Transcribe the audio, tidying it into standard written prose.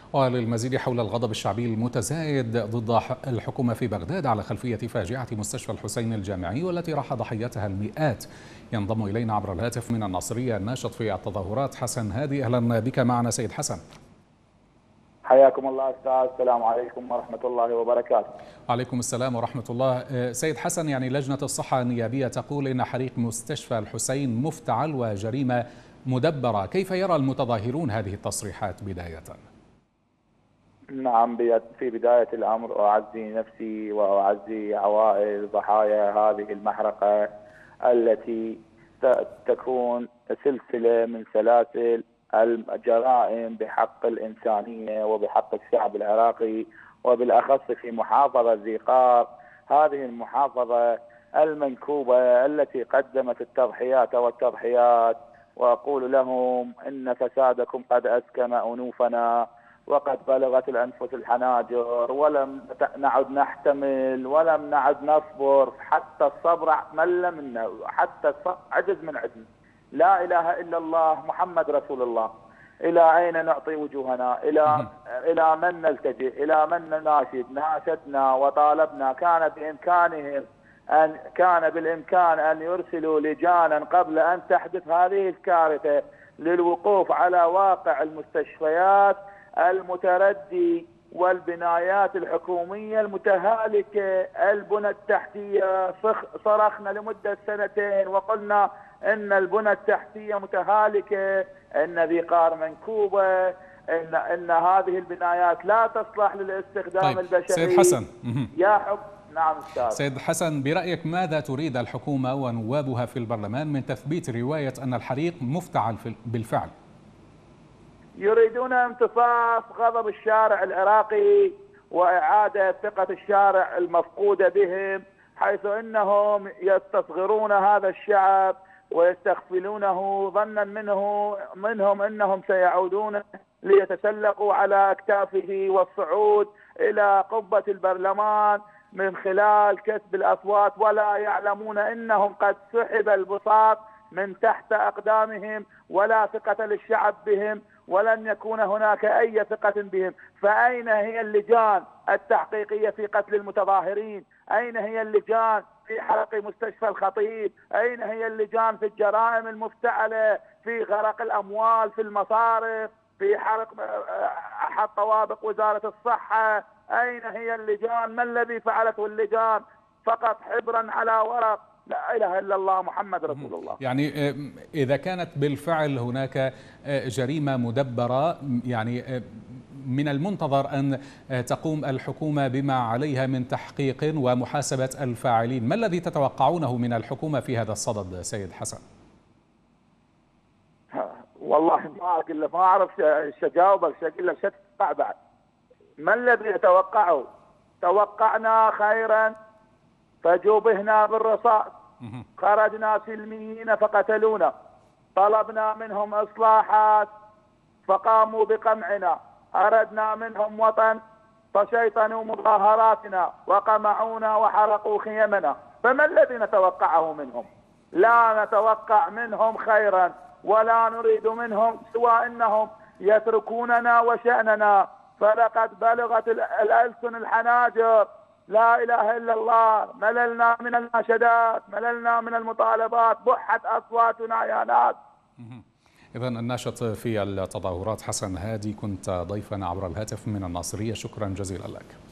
وللمزيد حول الغضب الشعبي المتزايد ضد الحكومة في بغداد على خلفية فاجعة مستشفى الحسين الجامعي والتي راح ضحيتها المئات، ينضم إلينا عبر الهاتف من الناصرية الناشط في التظاهرات حسن هادي. أهلا بك معنا سيد حسن. حياكم الله أستاذ، السلام عليكم ورحمة الله وبركاته. وعليكم السلام ورحمة الله. سيد حسن، يعني لجنة الصحة النيابية تقول إن حريق مستشفى الحسين مفتعل وجريمة مدبرة، كيف يرى المتظاهرون هذه التصريحات بداية؟ نعم، في بداية الأمر أعزي نفسي وأعزي عوائل ضحايا هذه المحرقة التي تكون سلسلة من سلاسل الجرائم بحق الإنسانية وبحق الشعب العراقي، وبالأخص في محافظة ذي قار، هذه المحافظة المنكوبة التي قدمت التضحيات والتضحيات. وأقول لهم إن فسادكم قد أسكن أنوفنا وقد بلغت الأنفس الحناجر، ولم نعد نحتمل ولم نعد نصبر، حتى الصبر مل منا، حتى الصبر عجز من عندنا. لا إله إلا الله محمد رسول الله. إلى أين نعطي وجوهنا؟ إلى من نلتجئ؟ إلى من نناشد؟ ناشدنا وطالبنا، كان بالإمكان أن يرسلوا لجانا قبل أن تحدث هذه الكارثة للوقوف على واقع المستشفيات المتردي والبنايات الحكومية المتهالكة، البنى التحتية. صرخنا لمدة 2 وقلنا إن البنى التحتية متهالكة، إن ذي قار منكوبة، إن هذه البنايات لا تصلح للاستخدام البشري. سيد حسن، يا حب نعم أستاذ. سيد حسن، برأيك ماذا تريد الحكومة ونوابها في البرلمان من تثبيت رواية أن الحريق مفتعل بالفعل؟ يريدون امتصاص غضب الشارع العراقي وإعادة ثقة الشارع المفقودة بهم، حيث إنهم يستصغرون هذا الشعب ويستغفلونه ظنا منهم أنهم سيعودون ليتسلقوا على أكتافه والصعود إلى قبة البرلمان من خلال كسب الأصوات، ولا يعلمون أنهم قد سحب البساط من تحت أقدامهم، ولا ثقة للشعب بهم، ولن يكون هناك أي ثقة بهم. فأين هي اللجان التحقيقية في قتل المتظاهرين؟ أين هي اللجان في حرق مستشفى الخطيب؟ أين هي اللجان في الجرائم المفتعلة، في غرق الأموال في المصارف، في حرق أحد طوابق وزارة الصحة؟ أين هي اللجان؟ ما الذي فعلته اللجان؟ فقط حبرا على ورق. لا إله إلا الله محمد رسول الله. يعني إذا كانت بالفعل هناك جريمة مدبرة، يعني من المنتظر أن تقوم الحكومة بما عليها من تحقيق ومحاسبة الفاعلين. ما الذي تتوقعونه من الحكومة في هذا الصدد سيد حسن؟ والله ما أعرف شو أجاوبك، شو أقول لك، شو تتوقع بعد؟ ما الذي نتوقعه؟ توقعنا خيرا فجوبهنا بالرصاص، خرجنا سلميين فقتلونا، طلبنا منهم إصلاحات فقاموا بقمعنا، أردنا منهم وطن فشيطنوا مظاهراتنا وقمعونا وحرقوا خيمنا. فما الذي نتوقعه منهم؟ لا نتوقع منهم خيرا، ولا نريد منهم سوى أنهم يتركوننا وشأننا، فلقد بلغت الألسن الحناجر. لا إله إلا الله. مللنا من الناشدات، مللنا من المطالبات، بحت أصواتنا يا ناس. إذن الناشط في التظاهرات حسن هادي، كنت ضيفا عبر الهاتف من الناصرية، شكرا جزيلا لك.